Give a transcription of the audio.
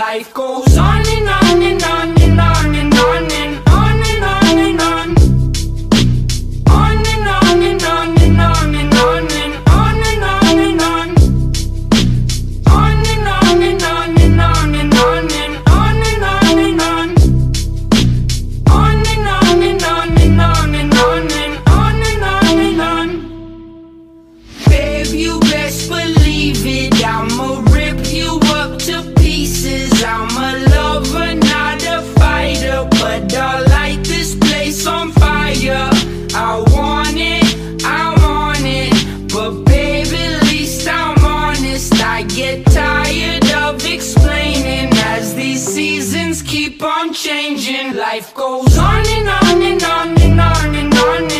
Life goes on and on and on and on and on and on and on and on. On and on and on and on and on and on and on and on. On and on and on and on and on and on and on and on. On and on and on and on and on and on and on and on. Babe, you best believe it, I'ma rip you up to pieces. I'm a lover, not a fighter, but I'll light this place on fire. I want it, but baby, at least I'm honest. I get tired of explaining as these seasons keep on changing. Life goes on and on and on and on and on and